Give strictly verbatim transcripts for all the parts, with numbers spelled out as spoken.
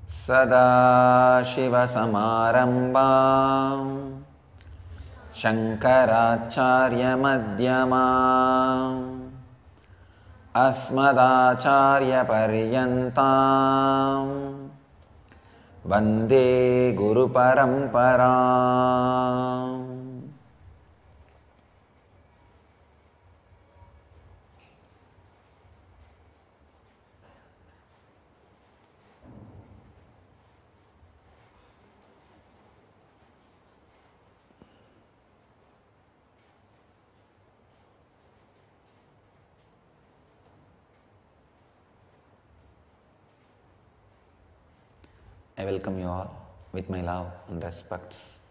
सदाशिवसमारम्भां शङ्कराचार्यमध्यमाम् अस्मदाचार्यपर्यन्तां वन्दे गुरुपरम्पराम्। I welcome you all with my love and respects.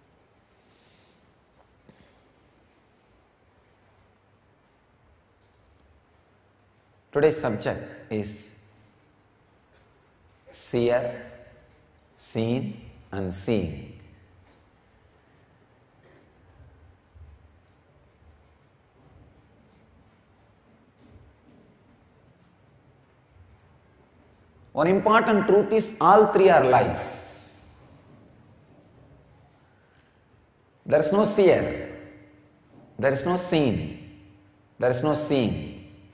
Today's subject is seer, seen and seeing. One important truth is all three are lies. There is no seer, there is no seen, there is no seeing.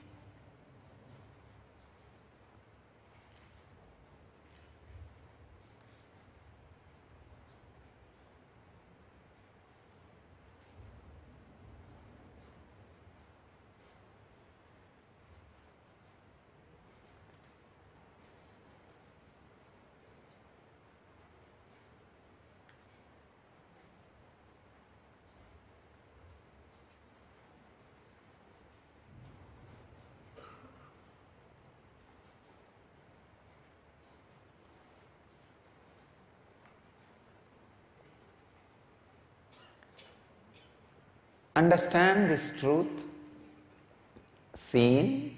Understand this truth: seen,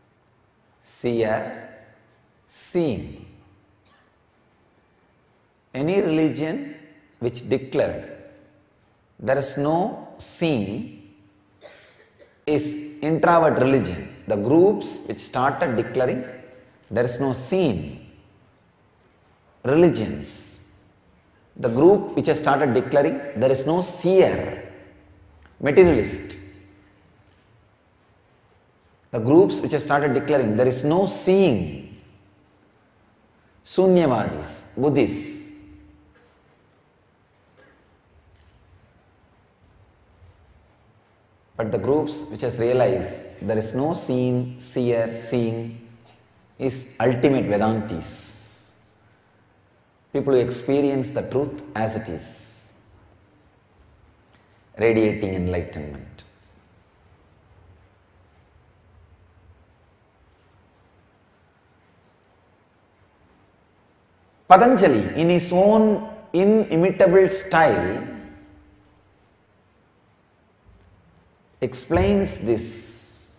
seer, seeing. Any religion which declared there is no seeing is introvert religion. The groups which started declaring there is no seeing religions, the group which has started declaring there is no seer, materialist, the groups which have started declaring there is no seeing, Sunyavadis, Buddhists. But the groups which has realized there is no seeing, seer, seeing is ultimate Vedantis. People who experience the truth as it is, radiating enlightenment. Patanjali, in his own inimitable style, explains this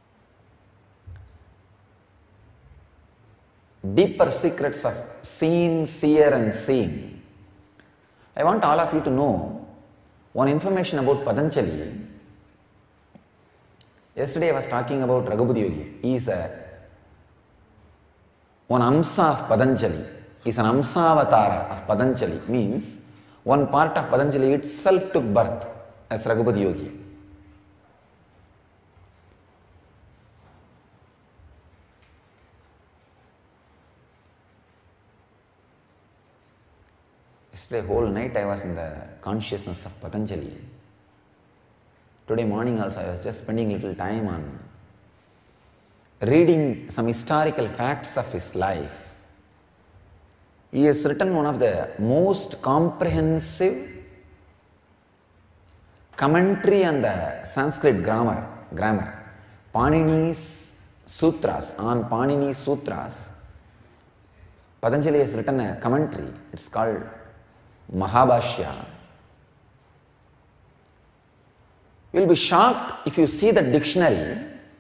deeper secrets of seen, seer and seeing. I want all of you to know one information about Patanjali. Yesterday I was talking about Raghupati Yogi. He is a, one Amsa of Patanjali. He is an Amsavatara of Patanjali. Means one part of Patanjali itself took birth as Raghupati Yogi. Yesterday whole night I was in the consciousness of Patanjali. Today morning also I was just spending little time on reading some historical facts of his life. He has written one of the most comprehensive commentary on the Sanskrit grammar, grammar. Panini's Sutras, on Panini's Sutras. Patanjali has written a commentary. It's called Mahabhashya. You will be shocked if you see the dictionary.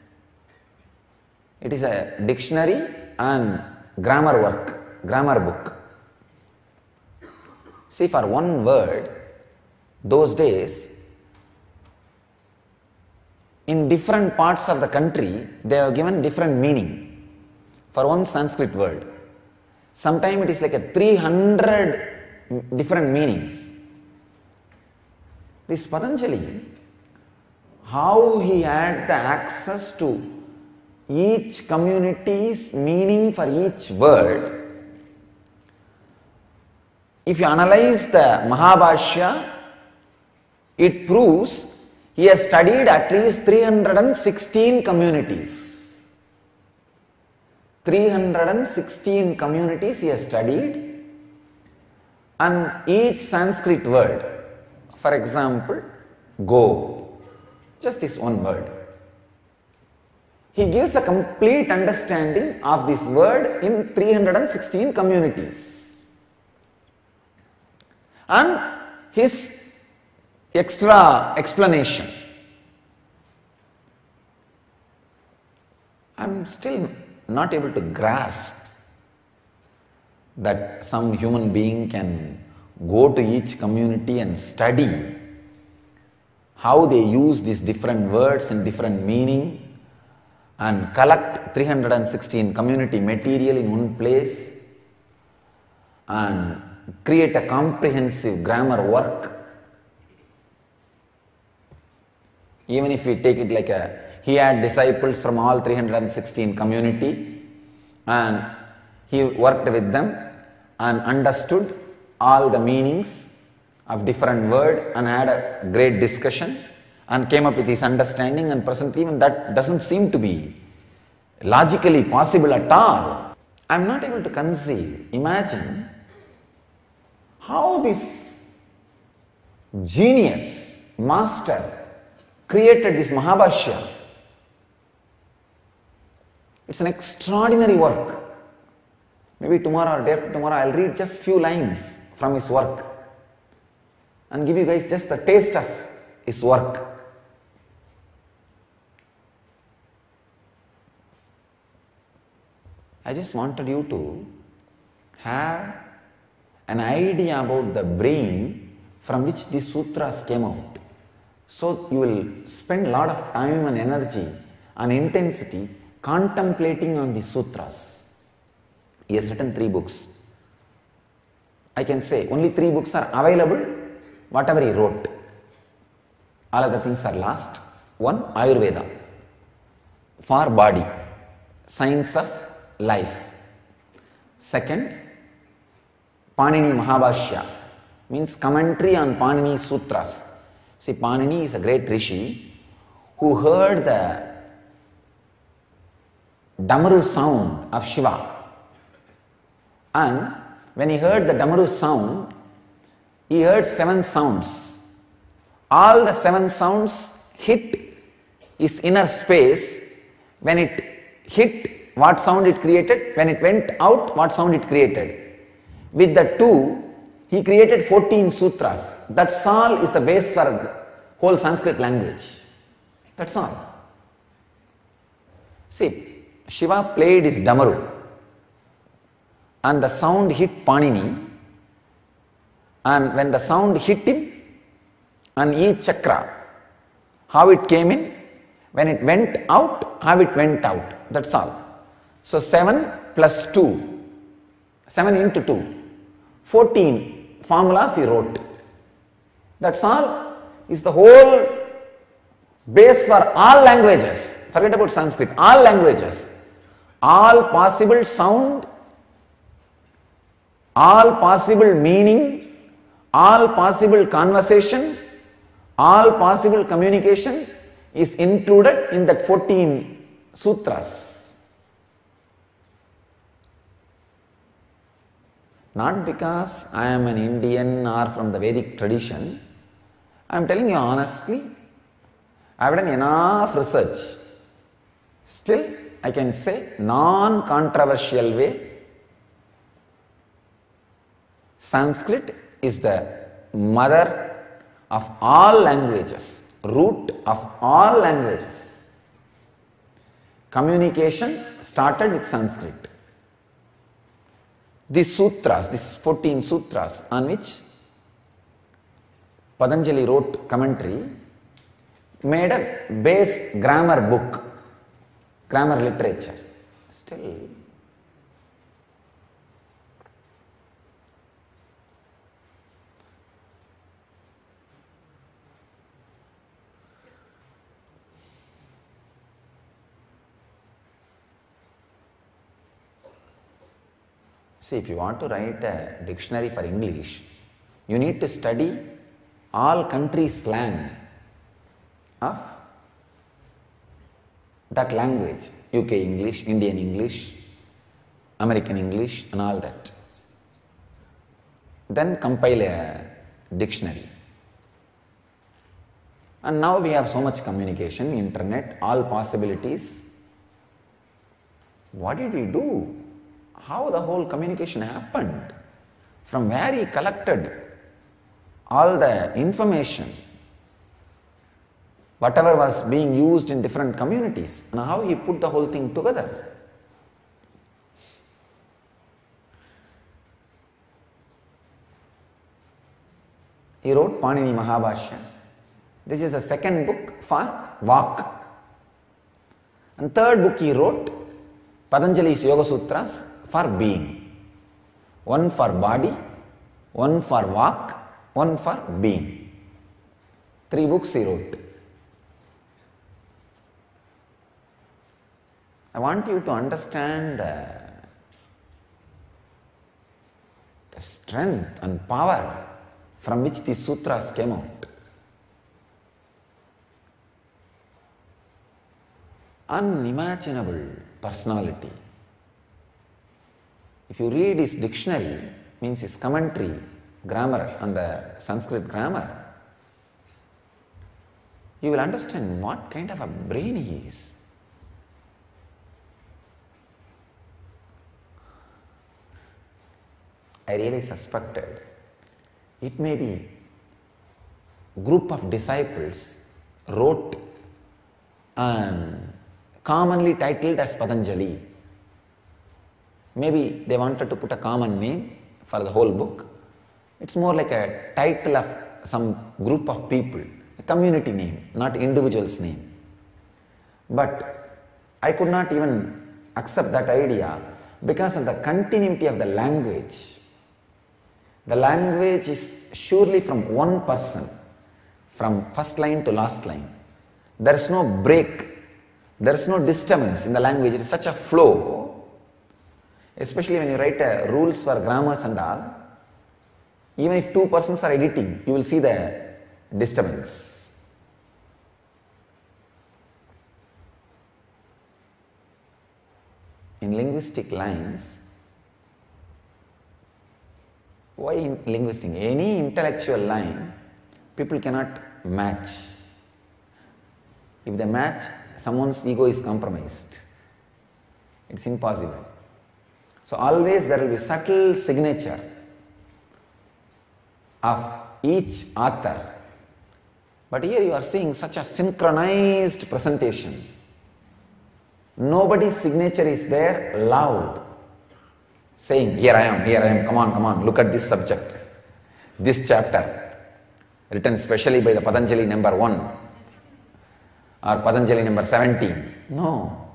It is a dictionary and grammar work, grammar book. See, for one word, those days, in different parts of the country, they have given different meaning for one Sanskrit word. Sometimes it is like a three hundred different meanings. This Patanjali, how he had the access to each community's meaning for each word. If you analyze the Mahabhashya, it proves he has studied at least three hundred sixteen communities. three hundred sixteen communities he has studied, and each Sanskrit word, for example, go, just this one word. He gives a complete understanding of this word in three hundred sixteen communities. And his extra explanation. I am still not able to grasp that some human being can go to each community and study how they use these different words in different meaning and collect three hundred sixteen community material in one place and create a comprehensive grammar work. Even if we take it like a, he had disciples from all three hundred sixteen community and he worked with them and understood all the meanings of different word and had a great discussion and came up with his understanding, and presently even that doesn't seem to be logically possible at all. I am not able to conceive, imagine how this genius, master created this Mahabhashya. It's an extraordinary work. Maybe tomorrow or day after tomorrow I'll read just few lines from his work and give you guys just the taste of his work. I just wanted you to have an idea about the brain from which these sutras came out. So you will spend a lot of time and energy and intensity contemplating on the sutras. He has written three books. I can say only three books are available, whatever he wrote. All other things are lost. One, Ayurveda, for body, science of life. Second, Panini Mahabhashya, means commentary on Panini Sutras. See, Panini is a great rishi who heard the Damaru sound of Shiva. And when he heard the Damaru sound, he heard seven sounds. All the seven sounds hit his inner space. When it hit, what sound it created? When it went out, what sound it created? With the two, he created fourteen sutras. That's all is the base for the whole Sanskrit language. That's all. See, Shiva played his Damaru and the sound hit Panini, and when the sound hit him and each chakra, how it came in, when it went out, how it went out. That's all. So seven plus two, seven into two, fourteen formulas he wrote. That's all is the whole base for all languages. Forget about Sanskrit, all languages. All possible sound, all possible meaning, all possible conversation, all possible communication is included in that fourteen sutras. Not because I am an Indian or from the Vedic tradition. I am telling you honestly, I have done enough research. Still, I can say non-controversial way, Sanskrit is the mother of all languages, root of all languages. Communication started with Sanskrit. These sutras, these fourteen sutras on which Patanjali wrote commentary, made a base grammar book, grammar literature. Still, See, if you want to write a dictionary for English, you need to study all country slang of that language. U K English, Indian English, American English and all that. Then compile a dictionary. And now we have so much communication, internet, all possibilities. What did he do? How the whole communication happened? From where he collected all the information, whatever was being used in different communities, and how he put the whole thing together. He wrote Panini Mahabhashya. This is the second book for Vak. And third book he wrote, Patanjali's Yoga Sutras, for being. One for body, one for Vak, one for being. Three books he wrote. I want you to understand the, the strength and power from which these sutras came out. Unimaginable personality. If you read his dictionary, means his commentary, grammar on the Sanskrit grammar, you will understand what kind of a brain he is. I really suspected it may be a group of disciples wrote and commonly titled as Patanjali. Maybe they wanted to put a common name for the whole book. It's more like a title of some group of people, a community name, not individual's name. But I could not even accept that idea because of the continuity of the language. The language is surely from one person, from first line to last line. There is no break, there is no disturbance in the language. It is such a flow, especially when you write uh, rules for grammars and all. Even if two persons are editing, you will see the disturbance. In linguistic lines, why in linguistic? Any intellectual line, people cannot match. If they match, someone's ego is compromised. It's impossible. So always there will be subtle signature of each author. But here you are seeing such a synchronized presentation. Nobody's signature is there loud, saying, here I am, here I am, come on, come on, look at this subject, this chapter, written specially by the Patanjali number one or Patanjali number seventeen. No.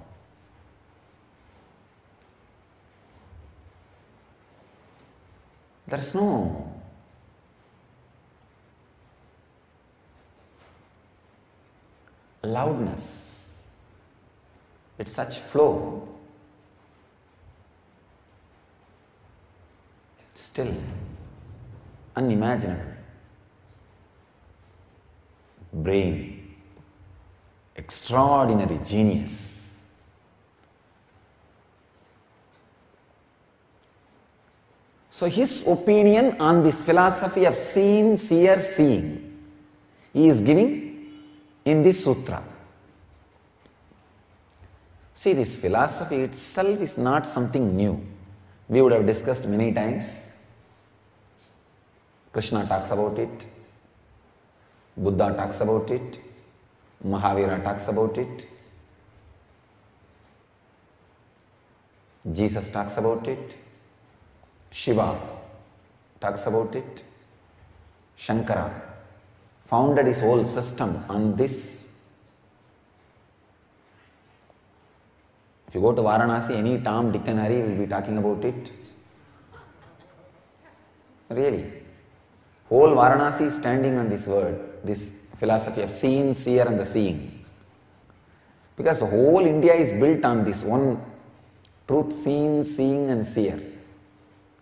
There is no loudness. It's such flow. Still unimaginable. Brain, extraordinary genius. So his opinion on this philosophy of seeing, seer, seeing, he is giving in this sutra. See, this philosophy itself is not something new. We would have discussed many times. Krishna talks about it, Buddha talks about it, Mahavira talks about it, Jesus talks about it, Shiva talks about it, Shankara founded his whole system on this. If you go to Varanasi, any Tom, Dick and Harry will be talking about it. Really. Whole Varanasi is standing on this word, this philosophy of seeing, seer and the seeing. Because the whole India is built on this one truth, seen, seeing and seer.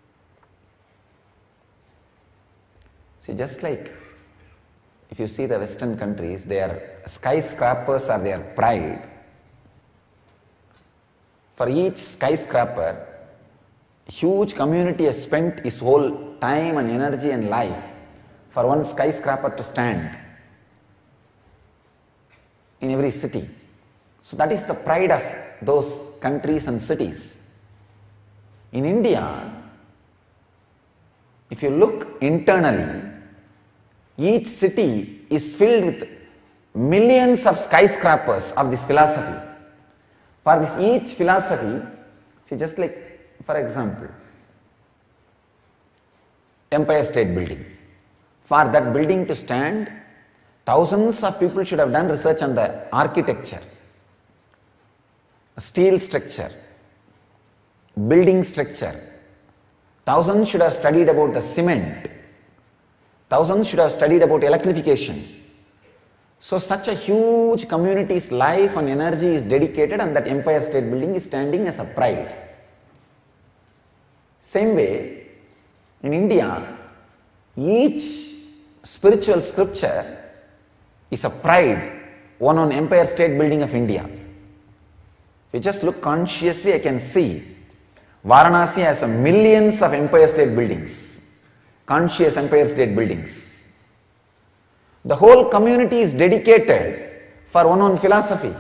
See, just like if you see the Western countries, their skyscrapers are their pride. For each skyscraper, huge community has spent its whole time and energy and life for one skyscraper to stand in every city. So that is the pride of those countries and cities. In India, if you look internally, each city is filled with millions of skyscrapers of this philosophy. For this each philosophy, see, just like, for example, Empire State Building. For that building to stand, thousands of people should have done research on the architecture, steel structure, building structure. Thousands should have studied about the cement. Thousands should have studied about electrification. So such a huge community's life and energy is dedicated, and that Empire State Building is standing as a pride. Same way, in India, each spiritual scripture is a pride won on Empire State Building of India. If you just look consciously, I can see Varanasi has a millions of Empire State Buildings, conscious Empire State Buildings. The whole community is dedicated for one on philosophy.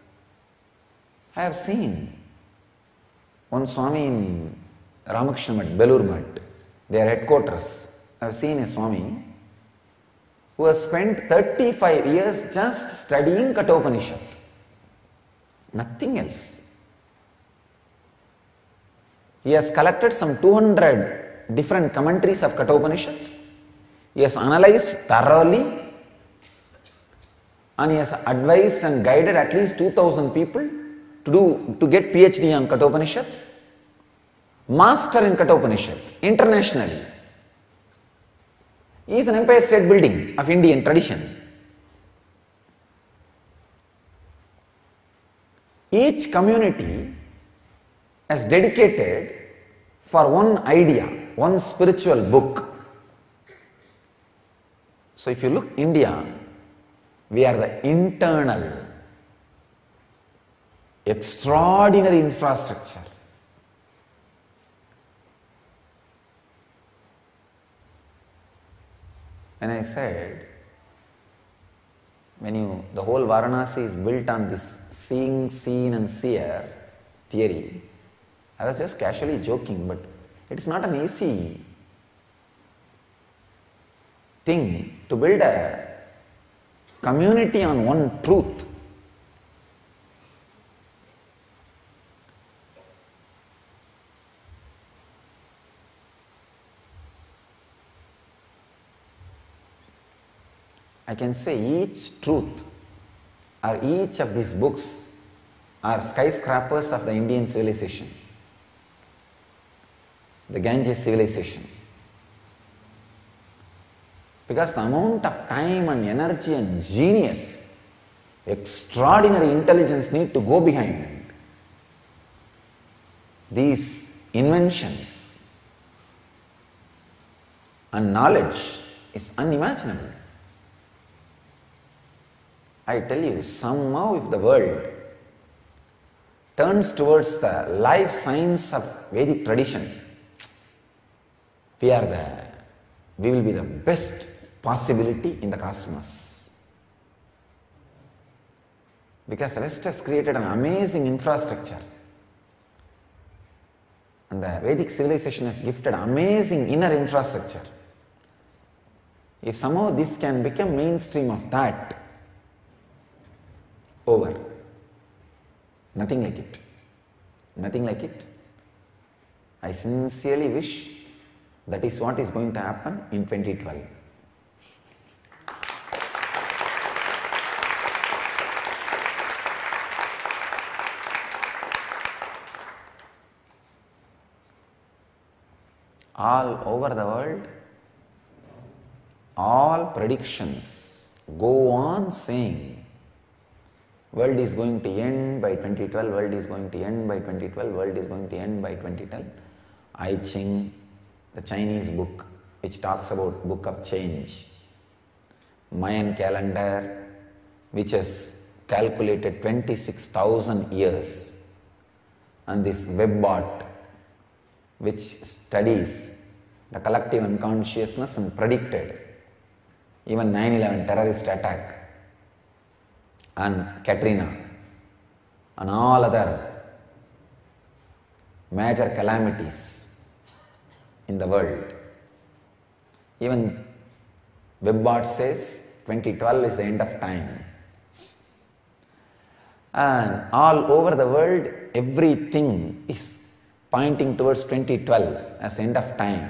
I have seen one Swami in Ramakrishna Math, Belur Math, their headquarters. I have seen a Swami who has spent thirty-five years just studying Kathopanishad. Nothing else. He has collected some two hundred different commentaries of Kathopanishad. He has analyzed thoroughly, and he has advised and guided at least two thousand people to do to get PhD on Kathopanishad, master in Kathopanishad internationally. He is an Empire State Building of Indian tradition. Each community has dedicated for one idea, one spiritual book. So if you look India, we are the internal, extraordinary infrastructure. And I said, when you, the whole Varanasi is built on this seeing, seen and seer theory, I was just casually joking, but it is not an easy thing to build a community on one truth. I can say each truth or each of these books are skyscrapers of the Indian civilization, the Ganges civilization. Because the amount of time and energy and genius, extraordinary intelligence need to go behind these inventions, and knowledge is unimaginable. I tell you, somehow if the world turns towards the life science of Vedic tradition, we are the, we will be the best possibility in the cosmos. Because the West has created an amazing infrastructure, and the Vedic civilization has gifted amazing inner infrastructure. If somehow this can become mainstream of that, over. Nothing like it. Nothing like it. I sincerely wish that is what is going to happen in twenty twelve. All over the world, all predictions go on saying world is going to end by twenty twelve, world is going to end by twenty twelve, world is going to end by twenty twelve. I Ching, the Chinese book, which talks about book of change, Mayan calendar, which has calculated twenty-six thousand years, and this WebBot, which studies the collective unconsciousness and predicted even nine eleven terrorist attack and Katrina and all other major calamities in the world. Even WebBot says twenty twelve is the end of time. And all over the world, everything is pointing towards twenty twelve as end of time.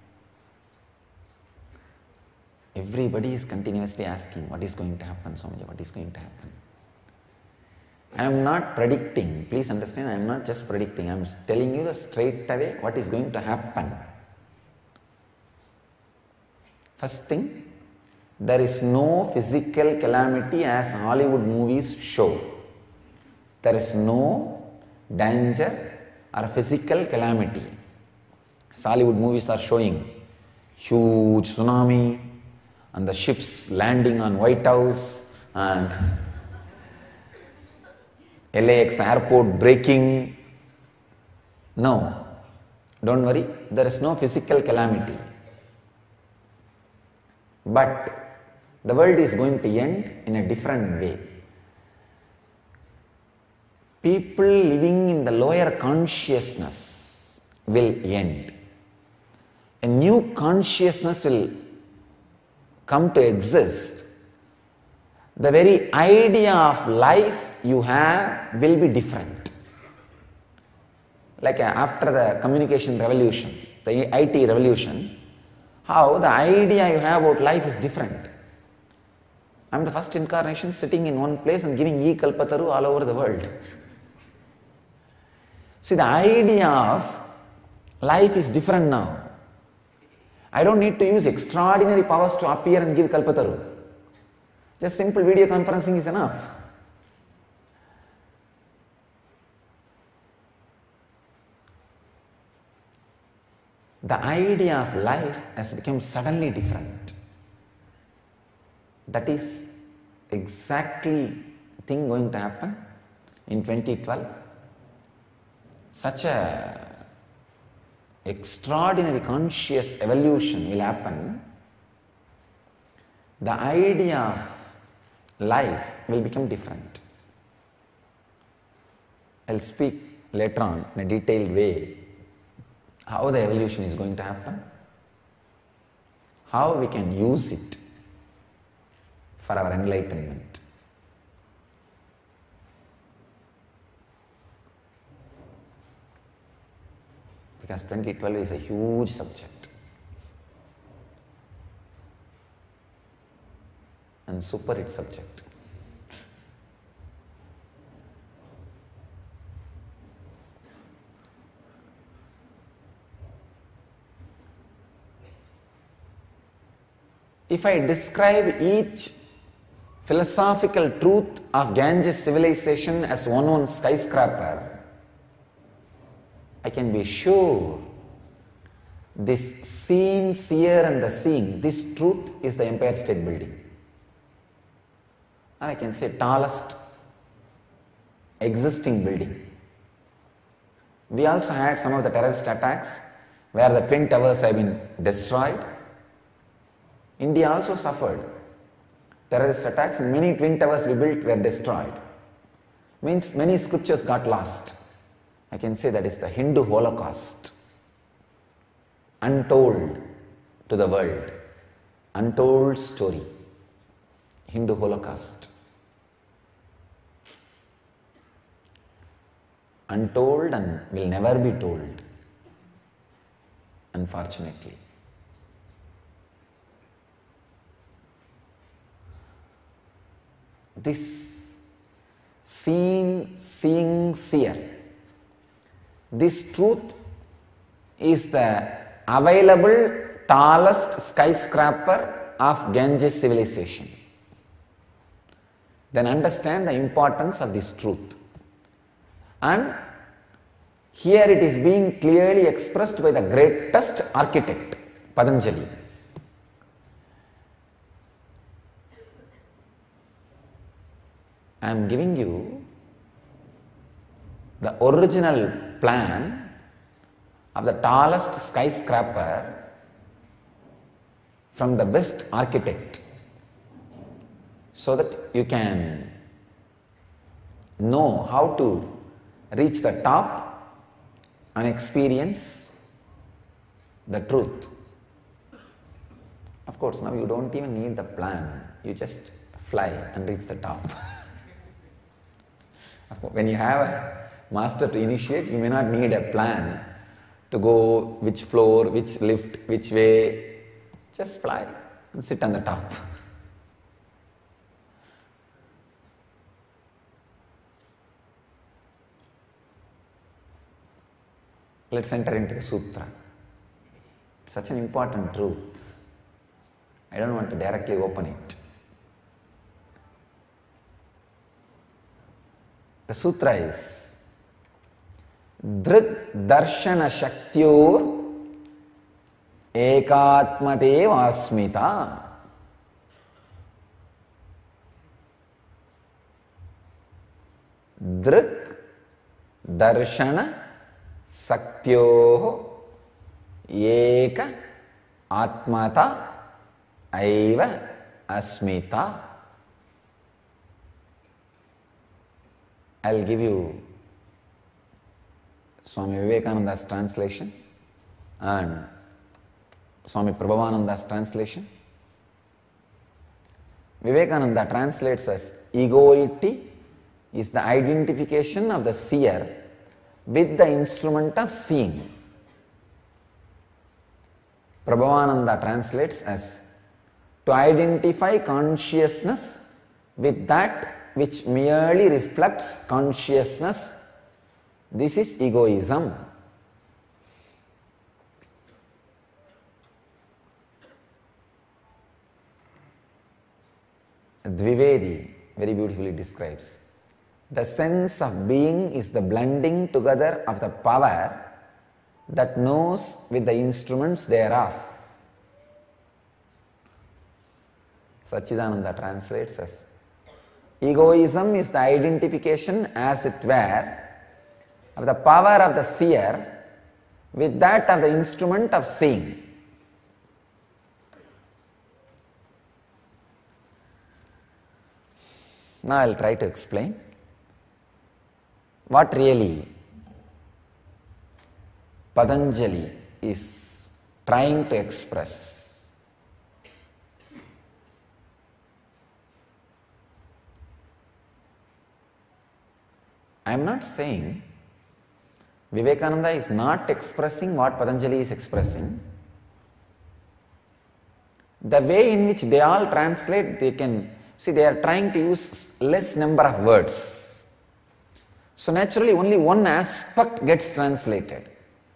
Everybody is continuously asking, what is going to happen, Swamiji, what is going to happen? I am not predicting, please understand, I am not just predicting, I am telling you the straight away what is going to happen. First thing, there is no physical calamity as Hollywood movies show. There is no danger or physical calamity. As Hollywood movies are showing, huge tsunami and the ships landing on White House and L A X airport breaking. No, don't worry, there is no physical calamity. But the world is going to end in a different way. People living in the lower consciousness will end. A new consciousness will come to exist. The very idea of life you have will be different. Like after the communication revolution, the I T revolution, how the idea you have about life is different. I am the first incarnation sitting in one place and giving e-kalpataru all over the world. See, the idea of life is different now. I don't need to use extraordinary powers to appear and give kalpataru. Just simple video conferencing is enough. The idea of life has become suddenly different. That is exactly the thing going to happen in twenty twelve. Such a extraordinary conscious evolution will happen. The idea of life will become different. I'll speak later on in a detailed way how the evolution is going to happen, how we can use it for our enlightenment. Because twenty twelve is a huge subject and super hit subject. If I describe each philosophical truth of Ganges civilization as one one skyscraper, I can be sure this seen, seer and the seeing, this truth is the Empire State Building. Or I can say tallest existing building. We also had some of the terrorist attacks where the twin towers have been destroyed. India also suffered terrorist attacks and many twin towers we built were destroyed. Means many scriptures got lost. I can say that is the Hindu Holocaust, untold to the world, untold story, Hindu Holocaust. Untold and will never be told, unfortunately. This seen, seeing, seer, this truth is the available tallest skyscraper of Ganges civilization. Then understand the importance of this truth. And here it is being clearly expressed by the greatest architect, Patanjali. I am giving you the original plan of the tallest skyscraper from the best architect, so that you can know how to reach the top and experience the truth. Of course, now you don't even need the plan, you just fly and reach the top. When you have a master to initiate, you may not need a plan to go which floor, which lift, which way. Just fly and sit on the top. Let's enter into the sutra. It's such an important truth. I don't want to directly open it. The sutra is Drik Darshana Shaktyor Ekatmadev Asmita. Drik Darshana Saktyoh Eka Atmata Aiva Asmita. I'll give you Swami Vivekananda's translation and Swami Prabhavananda's translation. Vivekananda translates as egoity is the identification of the seer with the instrument of seeing. Prabhavananda translates as to identify consciousness with that which merely reflects consciousness. This is egoism. Dvivedi very beautifully describes, the sense of being is the blending together of the power that knows with the instruments thereof. Sachidananda translates as, egoism is the identification, as it were, of the power of the seer with that of the instrument of seeing. Now I will try to explain what really Patanjali is trying to express. I am not saying Vivekananda is not expressing what Patanjali is expressing. The way in which they all translate, they can see they are trying to use less number of words. So naturally only one aspect gets translated.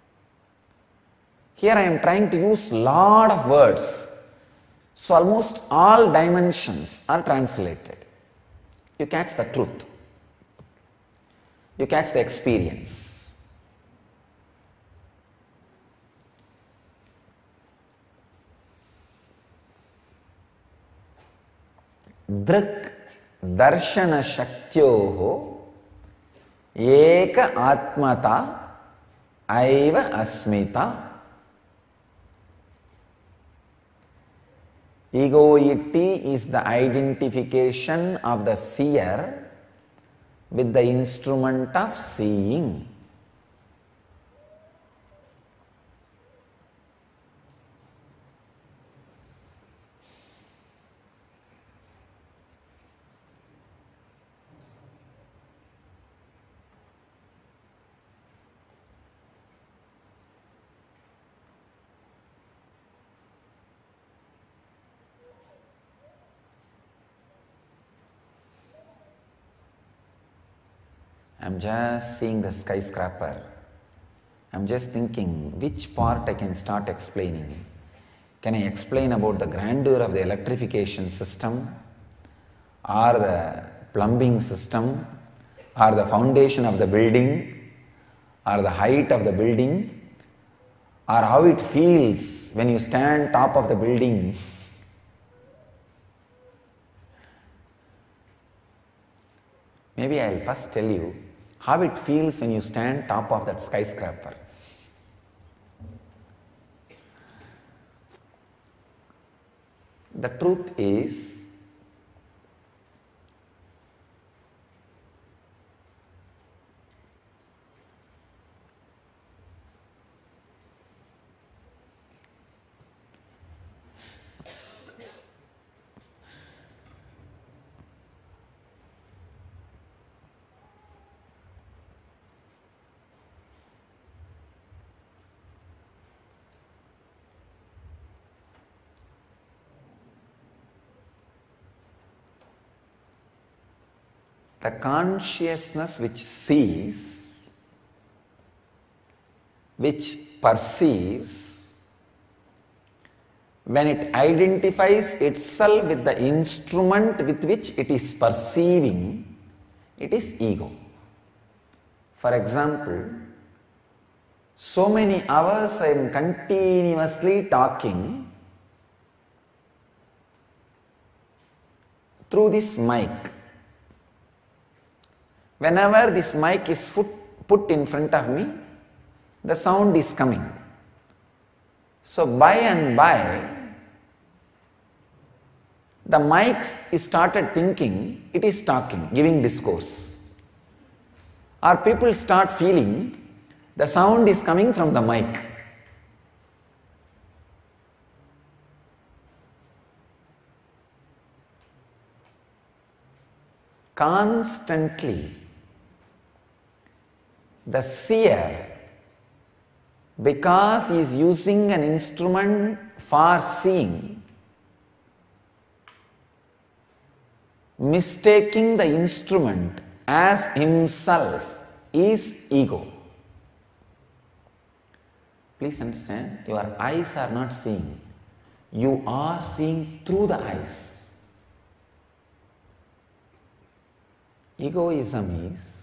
Here I am trying to use lot of words. So almost all dimensions are translated. You catch the truth. You catch the experience. Drik Darshana Shaktyoho Eka Atmata Aiva Asmita. Egoity is the identification of the seer with the instrument of seeing. I am just seeing the skyscraper. I am just thinking which part I can start explaining. Can I explain about the grandeur of the electrification system, or the plumbing system, or the foundation of the building, or the height of the building, or how it feels when you stand top of the building. Maybe I will first tell you how it feels when you stand top of that skyscraper. The truth is, the consciousness which sees, which perceives, when it identifies itself with the instrument with which it is perceiving, it is ego. For example, so many hours I am continuously talking through this mic. Whenever this mic is put in front of me, the sound is coming. So by and by, the mic is started thinking it is talking, giving discourse. Or people start feeling the sound is coming from the mic. Constantly, the seer, because he is using an instrument for seeing, mistaking the instrument as himself, is ego. Please understand, your eyes are not seeing, you are seeing through the eyes. Egoism is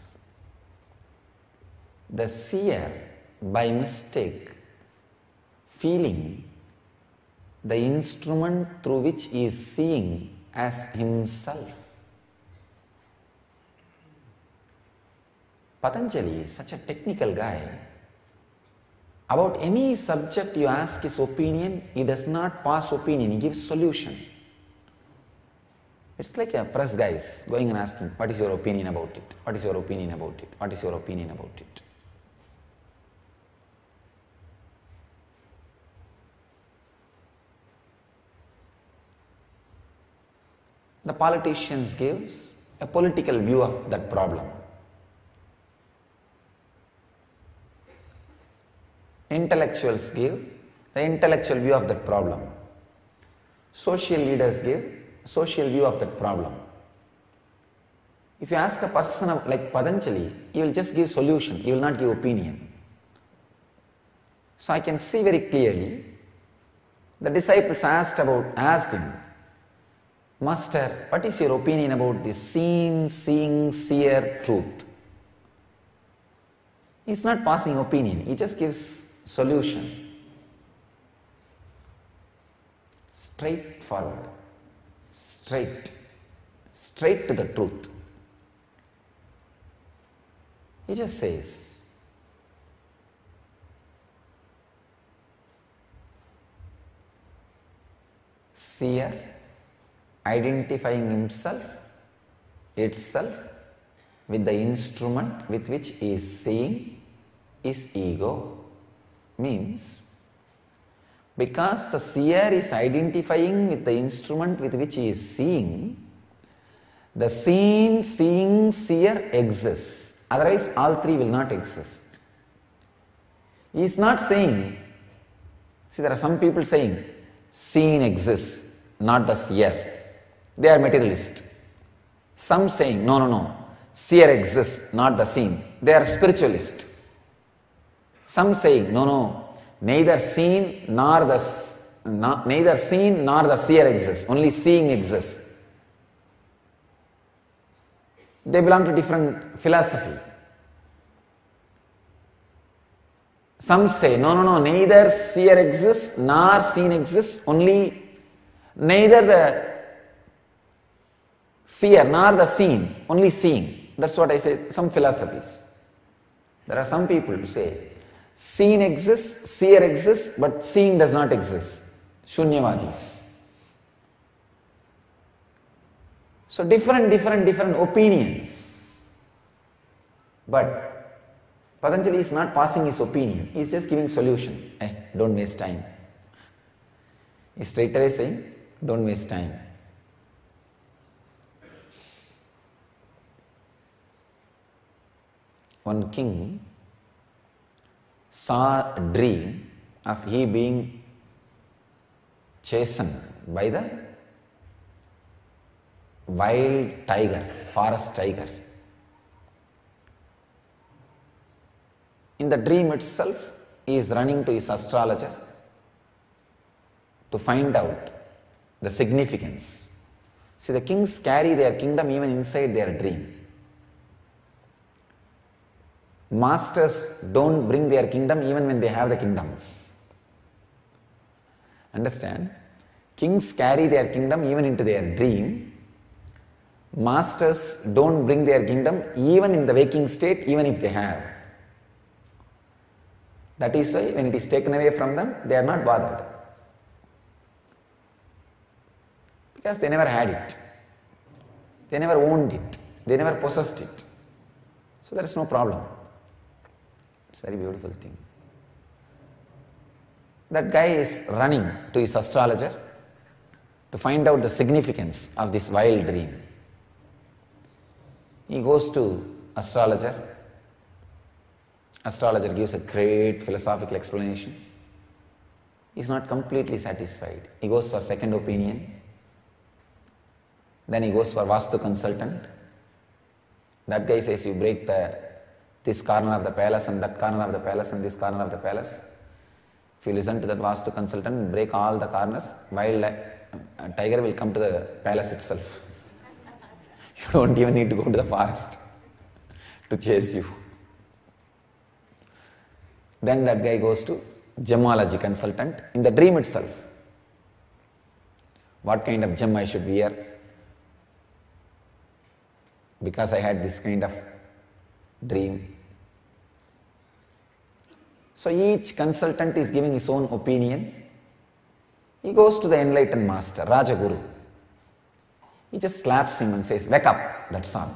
the seer by mistake feeling the instrument through which he is seeing as himself. Patanjali is such a technical guy. About any subject you ask his opinion, he does not pass opinion, he gives solution. It's like a press guys going and asking, what is your opinion about it? What is your opinion about it? What is your opinion about it? The politicians gives a political view of that problem. Intellectuals give the intellectual view of that problem. Social leaders give social view of that problem. If you ask a person like Patanjali, he will just give solution, he will not give opinion. So I can see very clearly, the disciples asked about asked him, Master, what is your opinion about this seen, seeing, seer truth? He is not passing opinion, he just gives solution. Straightforward, straight, straight to the truth. He just says, seer identifying himself, itself with the instrument with which he is seeing is ego, means because the seer is identifying with the instrument with which he is seeing, the seen, seeing, seer exists. Otherwise, all three will not exist. He is not saying, see, there are some people saying, seen exists, not the seer. They are materialist. Some saying, no, no, no, seer exists, not the seen. They are spiritualist. Some saying, no, no, neither seen nor the not, neither seen nor the seer exists, only seeing exists. They belong to different philosophy. Some say, no, no, no, neither seer exists nor seen exists, only neither the seer nor the seen, only seeing. That's what I say, some philosophies. There are some people who say, seen exists, seer exists, but seeing does not exist. Shunyavadis. So different, different, different opinions. But Patanjali is not passing his opinion, he is just giving solution. Eh, don't waste time. He is straight away saying, don't waste time. One king saw a dream of he being chastened by the wild tiger, forest tiger. In the dream itself, he is running to his astrologer to find out the significance. See, the kings carry their kingdom even inside their dream. Masters don't bring their kingdom even when they have the kingdom. Understand? Kings carry their kingdom even into their dream. Masters don't bring their kingdom even in the waking state, even if they have. That is why when it is taken away from them, they are not bothered. Because they never had it. They never owned it. They never possessed it. So there is no problem. It's a very beautiful thing. That guy is running to his astrologer to find out the significance of this wild dream. He goes to astrologer. Astrologer gives a great philosophical explanation. He is not completely satisfied. He goes for second opinion. Then he goes for Vastu consultant. That guy says you break the this corner of the palace and that corner of the palace and this corner of the palace. If you listen to that Vastu consultant, break all the corners, wild a tiger will come to the palace itself. You don't even need to go to the forest to chase you. Then that guy goes to gemology consultant in the dream itself. What kind of gem I should wear? Because I had this kind of dream. So each consultant is giving his own opinion. He goes to the enlightened master, Rajaguru. He just slaps him and says, wake up, that's all.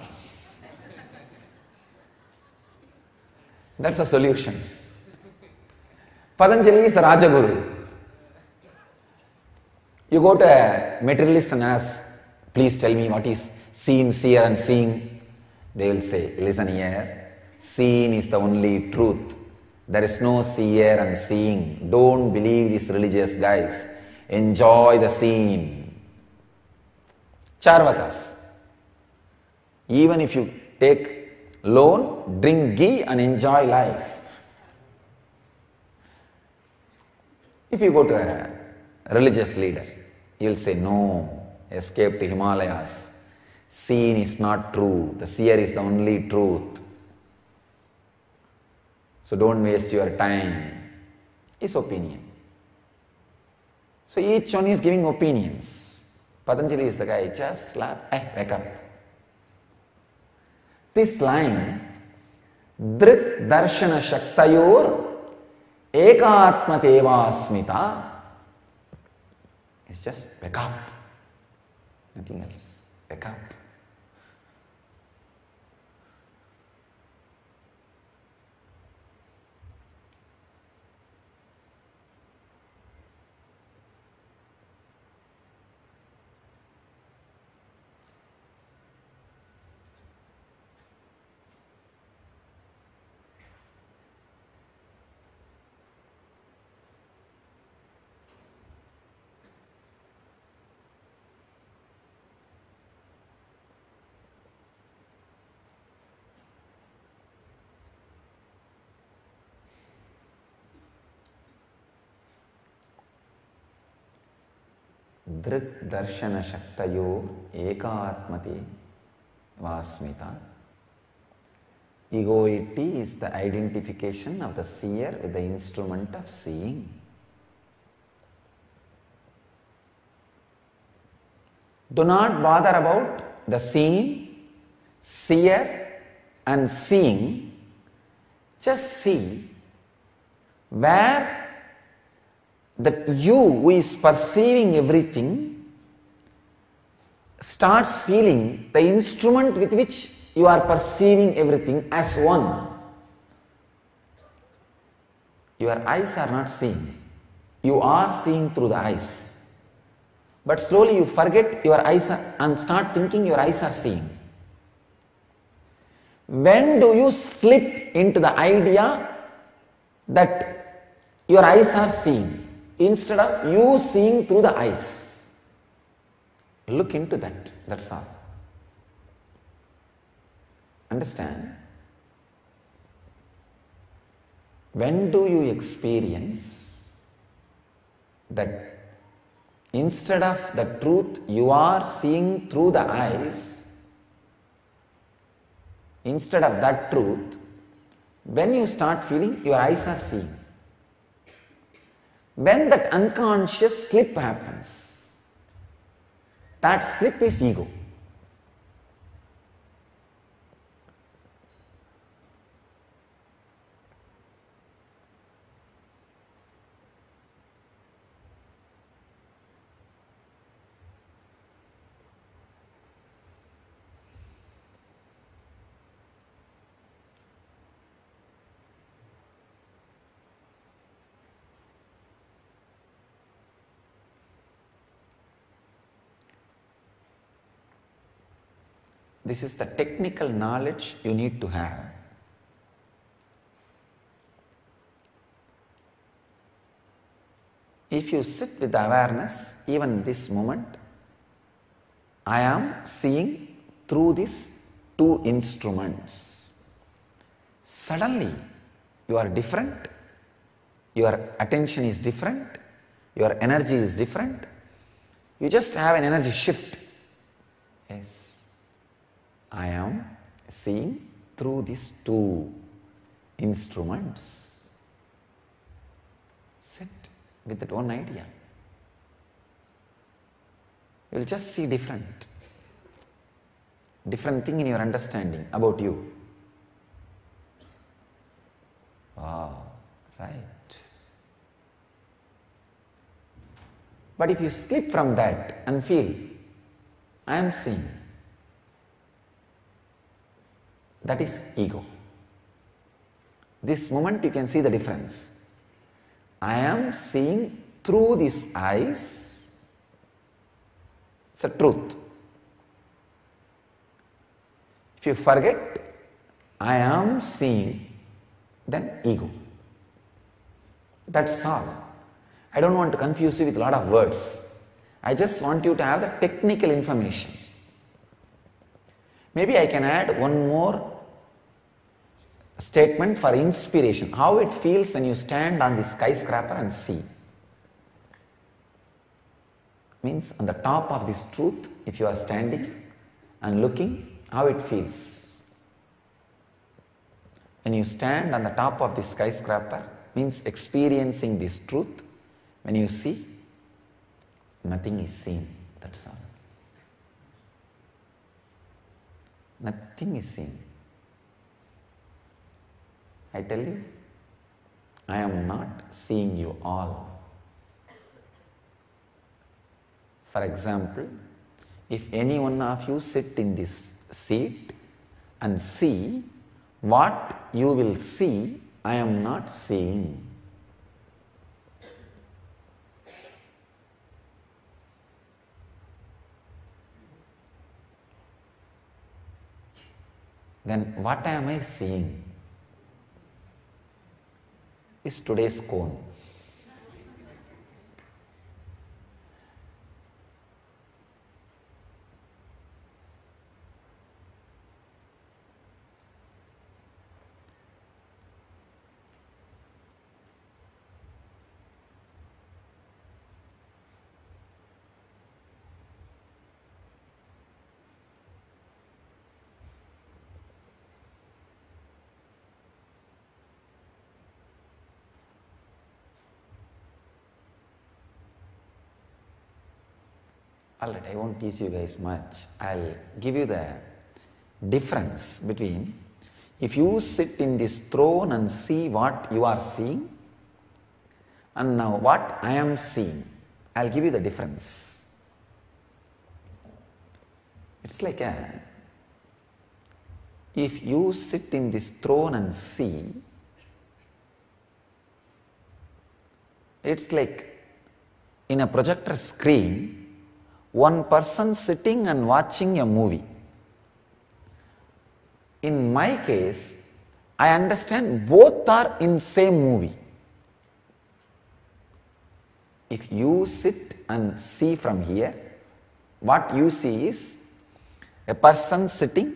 That's a solution. Patanjali is the Rajaguru. You go to a materialist and ask, please tell me what is seen, seer and seeing. They will say, listen here, seen is the only truth. There is no seer and seeing. Don't believe these religious guys. Enjoy the scene. Charvakas. Even if you take loan, drink ghee and enjoy life. If you go to a religious leader, he will say, no, escape to Himalayas. Seen is not true. The seer is the only truth. So don't waste your time. His opinion. So each one is giving opinions. Patanjali is the guy, just slap, eh, wake up. This line, Drik Darshana Shaktayor Ekatmateva Smita, is just wake up. Nothing else. Wake up. Drik Darshana Shaktayo Ekatmati Vasmita. Egoity is the identification of the seer with the instrument of seeing. Do not bother about the seeing, seer and seeing. Just see where that you who is perceiving everything starts feeling the instrument with which you are perceiving everything as one. Your eyes are not seeing. You are seeing through the eyes. But slowly you forget your eyes are, and start thinking your eyes are seeing. When do you slip into the idea that your eyes are seeing instead of you seeing through the eyes? Look into that, that's all. Understand? When do you experience that instead of the truth you are seeing through the eyes, instead of that truth, when you start feeling your eyes are seeing? When that unconscious slip happens, that slip is ego. This is the technical knowledge you need to have. If you sit with the awareness, even this moment, I am seeing through these two instruments. Suddenly, you are different, your attention is different, your energy is different. You just have an energy shift. Yes. I am seeing through these two instruments. Sit with that one idea. You will just see different, different thing in your understanding about you. Wow, right. But if you slip from that and feel, I am seeing, that is ego. This moment you can see the difference. I am seeing through these eyes. It's a truth. If you forget, I am seeing, then ego. That's all. I don't want to confuse you with a lot of words. I just want you to have the technical information. Maybe I can add one more statement for inspiration. How it feels when you stand on the skyscraper and see. Means on the top of this truth, if you are standing and looking, how it feels. When you stand on the top of the skyscraper, means experiencing this truth. When you see, nothing is seen, that's all. Nothing is seen. I tell you, I am not seeing you all. For example, if any one of you sit in this seat and see, what you will see, I am not seeing. Then what am I seeing? Is today's cone. Alright, I won't teach you guys much. I'll give you the difference between if you sit in this throne and see what you are seeing and now what I am seeing. I'll give you the difference. It's like a, if you sit in this throne and see, it's like in a projector screen, one person sitting and watching a movie. In my case, I understand both are in same movie. If you sit and see from here, what you see is a person sitting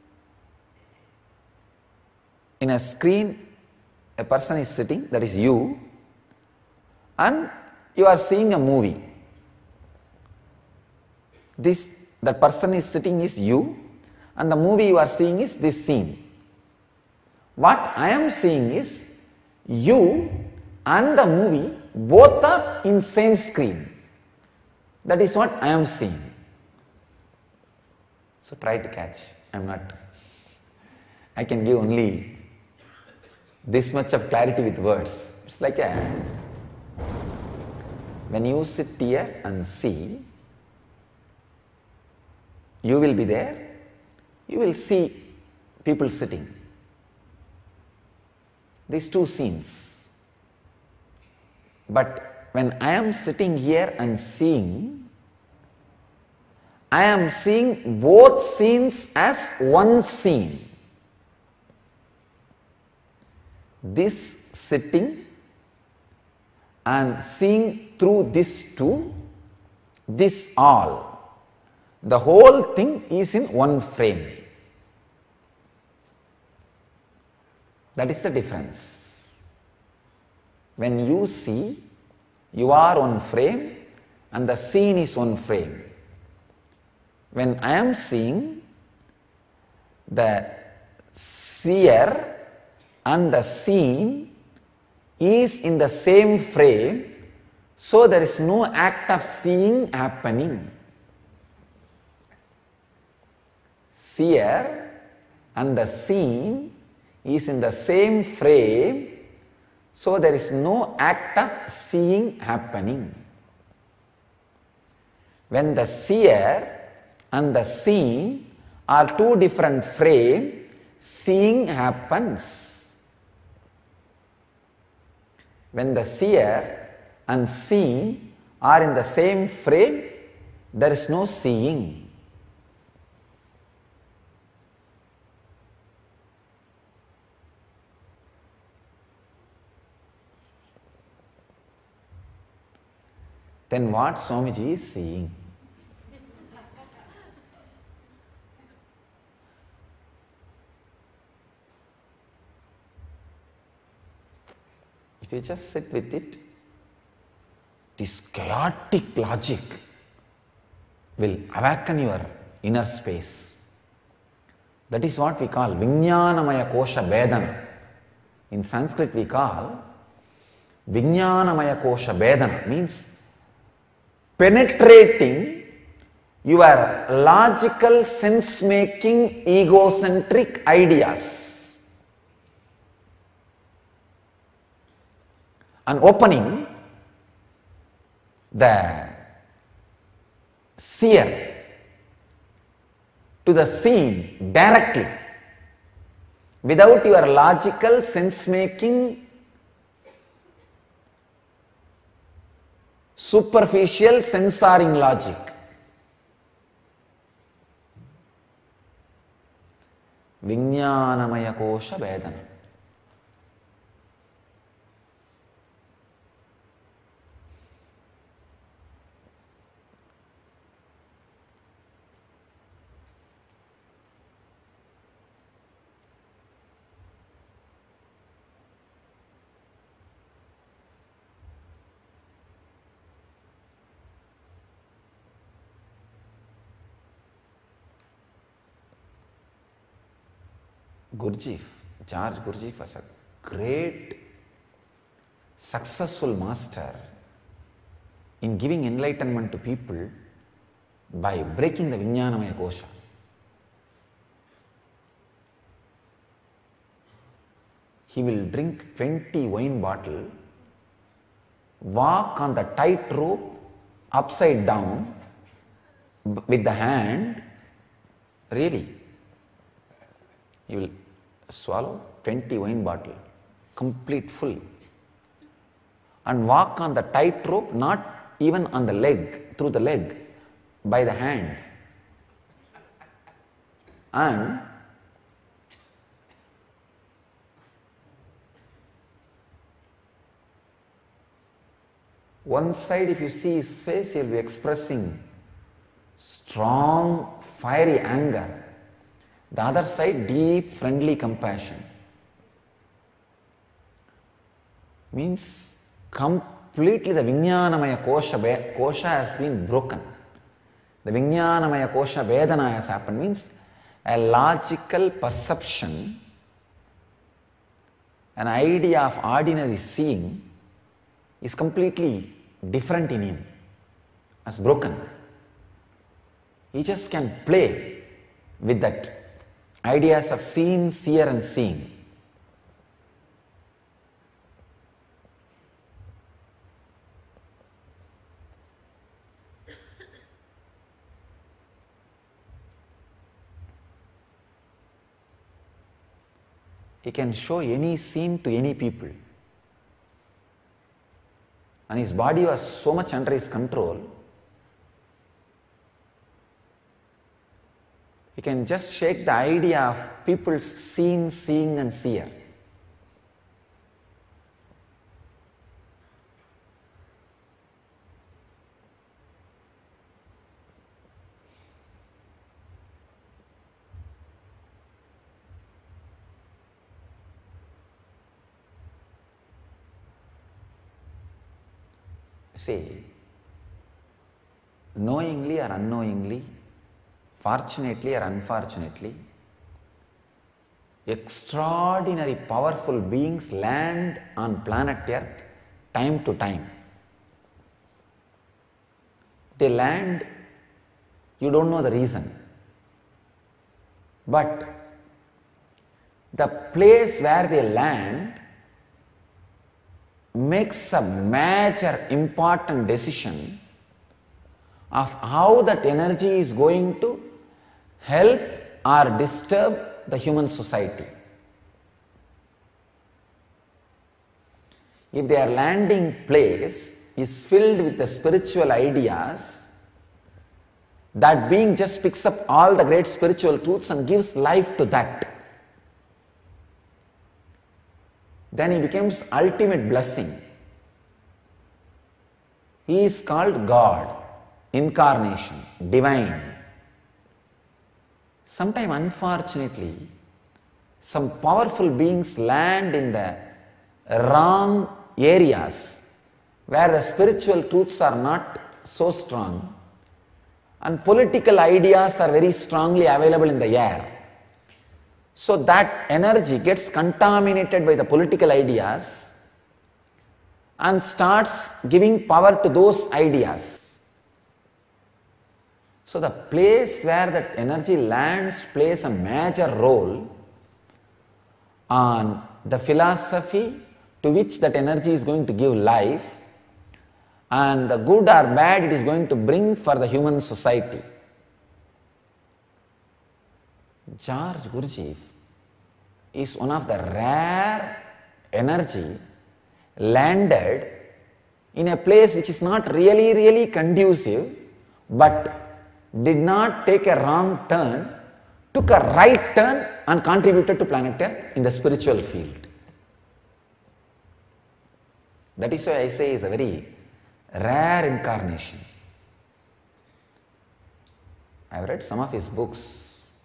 in a screen, a person is sitting, that is you, and you are seeing a movie. This, the person is sitting is you, and the movie you are seeing is this scene. What I am seeing is you and the movie both are in same screen. That is what I am seeing. So try to catch. I am not, I can give only this much of clarity with words. It's like a, when you sit here and see, you will be there, you will see people sitting. These two scenes. But when I am sitting here and seeing, I am seeing both scenes as one scene. This sitting and seeing through this two, this all. The whole thing is in one frame. That is the difference. When you see, you are one frame and the scene is one frame. When I am seeing, the seer and the scene is in the same frame, so there is no act of seeing happening. Seer and the scene is in the same frame, so there is no act of seeing happening. When the seer and the scene are two different frames, seeing happens. When the seer and scene are in the same frame, there is no seeing. Then what Swamiji is seeing? If you just sit with it, this chaotic logic will awaken your inner space. That is what we call Vijnanamaya Kosha Vedana. In Sanskrit we call Vijnanamaya Kosha Vedana, means penetrating your logical, sense-making, egocentric ideas and opening the seer to the scene directly without your logical, sense-making, superficial censoring logic. Vijnanamaya Kosha Vedana. Gurdjieff, George Gurdjieff was a great, successful master in giving enlightenment to people by breaking the Vijnanamaya Kosha. He will drink twenty wine bottles, walk on the tight rope upside down with the hand, really. He will swallow twenty wine bottles, complete full, and walk on the tight rope, not even on the leg, through the leg, by the hand. And one side, if you see his face, he will be expressing strong, fiery anger. The other side, deep, friendly compassion. Means completely the Vijnanamaya Kosha, kosha has been broken. The Vijnanamaya Kosha Vedana has happened. Means a logical perception, an idea of ordinary seeing is completely different in him, has broken. He just can play with that ideas of seeing, seer and seeing. He can show any scene to any people. And his body was so much under his control, he can just shake the idea of people's seeing, seeing and seer. See, knowingly or unknowingly, fortunately or unfortunately, extraordinary powerful beings land on planet Earth time to time. They land, you don't know the reason. But the place where they land makes a major important decision of how that energy is going to help or disturb the human society. If their landing place is filled with the spiritual ideas, that being just picks up all the great spiritual truths and gives life to that. Then he becomes ultimate blessing. He is called God, incarnation, divine. Sometime unfortunately, some powerful beings land in the wrong areas where the spiritual truths are not so strong and political ideas are very strongly available in the air. So that energy gets contaminated by the political ideas and starts giving power to those ideas. So the place where that energy lands plays a major role on the philosophy to which that energy is going to give life and the good or bad it is going to bring for the human society. George Gurdjieff is one of the rare energy landed in a place which is not really, really conducive, but did not take a wrong turn, took a right turn and contributed to planet Earth in the spiritual field. That is why I say he is a very rare incarnation. I have read some of his books.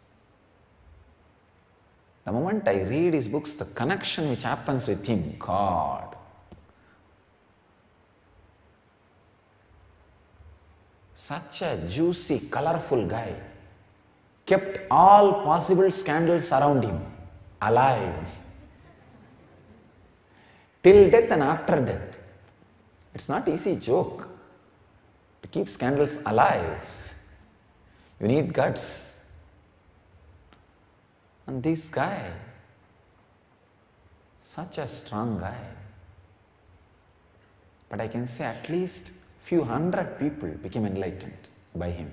The moment I read his books, the connection which happens with him, God. Such a juicy, colorful guy. Kept all possible scandals around him, alive. Till death and after death. It's not easy joke to keep scandals alive. You need guts. And this guy, such a strong guy, but I can say at least few hundred people became enlightened by him.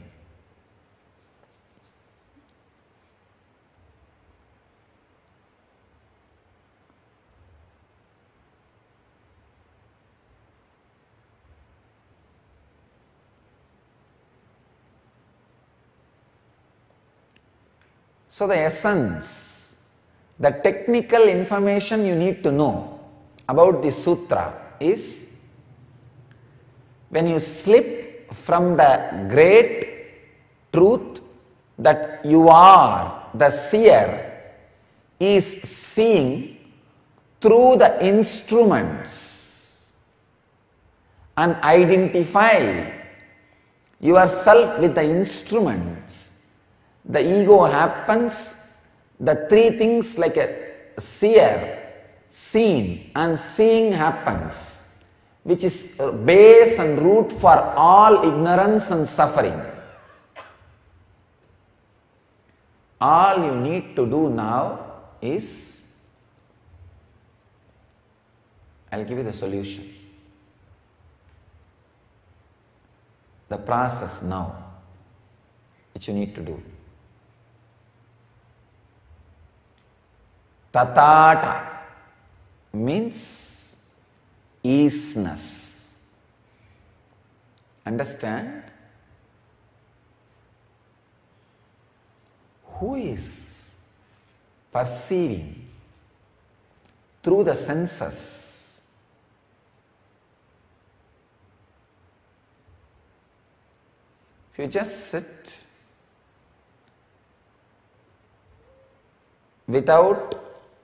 So the essence, the technical information you need to know about the sutra is, when you slip from the great truth that you are the seer is seeing through the instruments and identify yourself with the instruments, the ego happens, the three things like a seer, seen and seeing happens, which is base and root for all ignorance and suffering. All you need to do now is, I'll give you the solution. The process now, which you need to do. Tatata means easiness. Understand? Who is perceiving through the senses? If you just sit without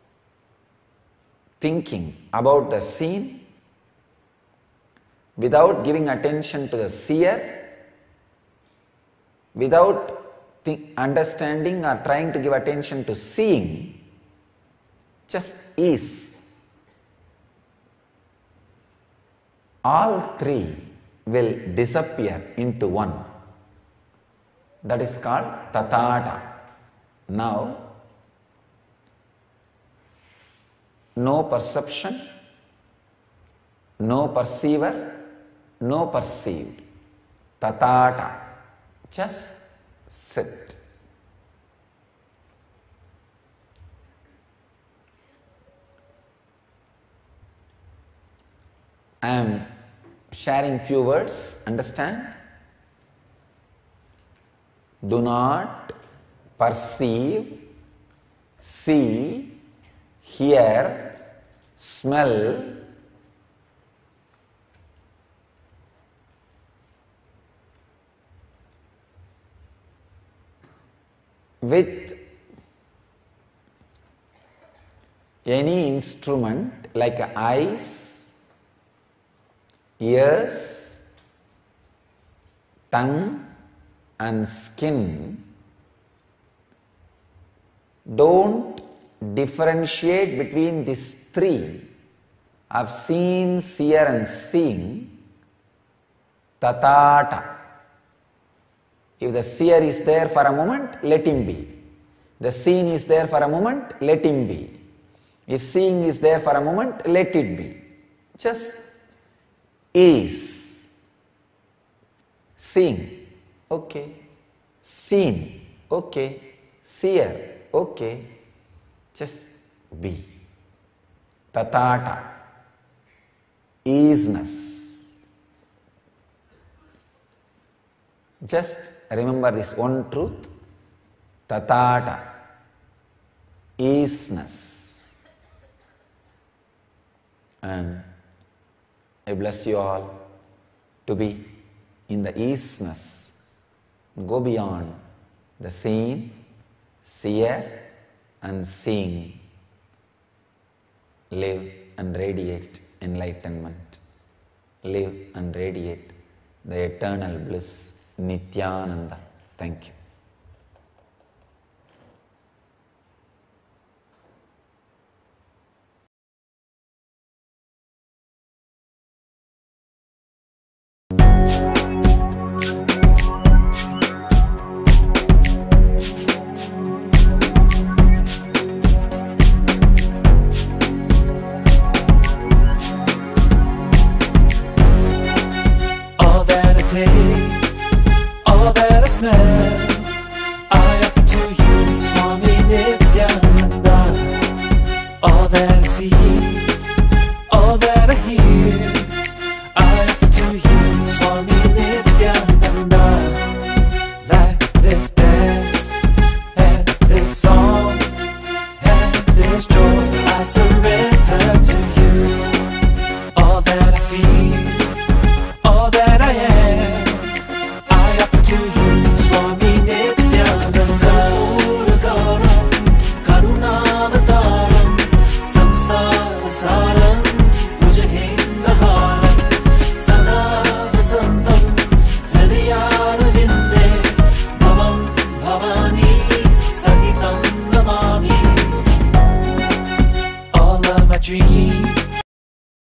thinking about the scene, without giving attention to the seer, without th- understanding or trying to give attention to seeing, just is. All three will disappear into one. That is called tatata. Now, no perception, no perceiver, no perceived. Tatata. Just sit. I am sharing few words, understand? Do not perceive, see, hear, smell, with any instrument like eyes, ears, tongue and skin. Don't differentiate between these three of seen, seer and seeing. Tatata. If the seer is there for a moment, let him be. The seen is there for a moment, let him be. If seeing is there for a moment, let it be. Just is. Seeing, okay. Seen, okay. Seer, okay. Just be. Tatata. Easiness. Just remember this one truth. Tatata. Easiness. And I bless you all to be in the easiness. Go beyond the seen, seer and seeing. Live and radiate enlightenment. Live and radiate the eternal bliss, Nityananda. Thank you. मैं